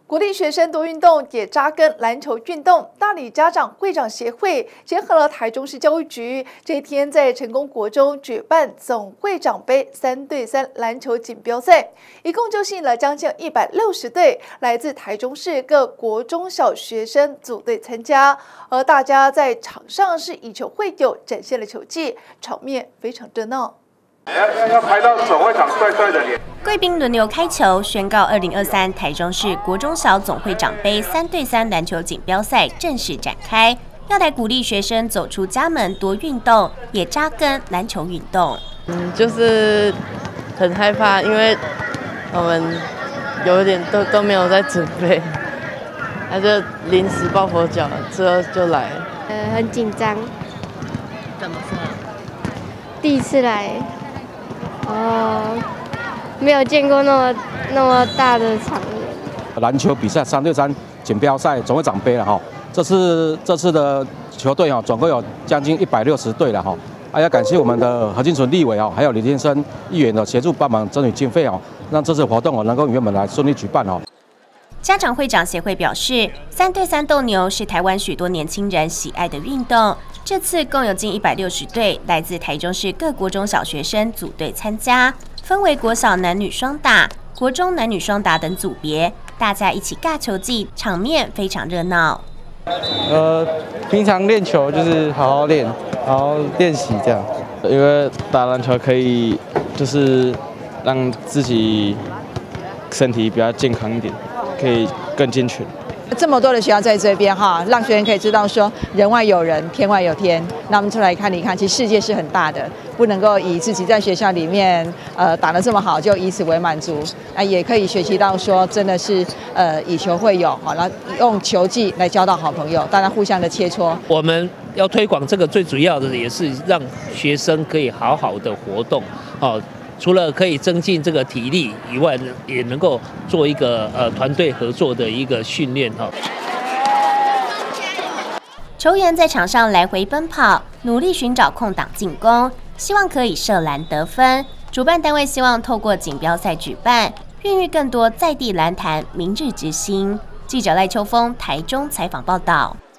鼓励学生多运动，也扎根篮球运动。大理家长会长协会结合了台中市教育局，这一天在成功国中举办总会长杯3对3篮球锦标赛，一共就吸引了将近160队来自台中市各国中小学生组队参加，而大家在场上是以球会友，展现了球技，场面非常热闹。 要拍到总会长帅帅的脸。 贵宾轮流开球，宣告2023台中市国中小总会长杯3对3篮球锦标赛正式展开。要来鼓励学生走出家门多运动，也扎根篮球运动。 就是很害怕，因为我们有点都没有在准备，他就临时抱佛脚，之后就来。 很紧张。 怎么说？ 第一次来。没有见过那么大的场面。 篮球比赛3对3锦标赛总会长杯了哈，这次的球队哈，总共有将近160队了哈。要感谢我们的何金纯立委哦，还有李天生议员的协助帮忙争取经费哦，让这次活动能够与我们来顺利举办哦。 家长会长协会表示，3对3斗牛是台湾许多年轻人喜爱的运动。这次共有近160队来自台中市各国中小学生组队参加，分为国小男女双打、国中男女双打等组别，大家一起尬球技，场面非常热闹。 平常练球就是好好练，好好练习这样。因为打篮球可以就是让自己身体比较健康一点，可以更健全。 这么多的学校在这边哈，让学生可以知道说人外有人，天外有天。那我们出来看一看，其实世界是很大的，不能够以自己在学校里面打得这么好就以此为满足，也可以学习到说真的是以球会友，好，然后用球技来交到好朋友，大家互相的切磋。 我们要推广这个最主要的也是让学生可以好好的活动，哦。除了可以增进这个体力以外，也能够做一个团队合作的一个训练哈。 球员在场上来回奔跑，努力寻找空档进攻，希望可以射篮得分。主办单位希望透过锦标赛举办，孕育更多在地篮坛明日之星。记者赖秋峰台中采访报道。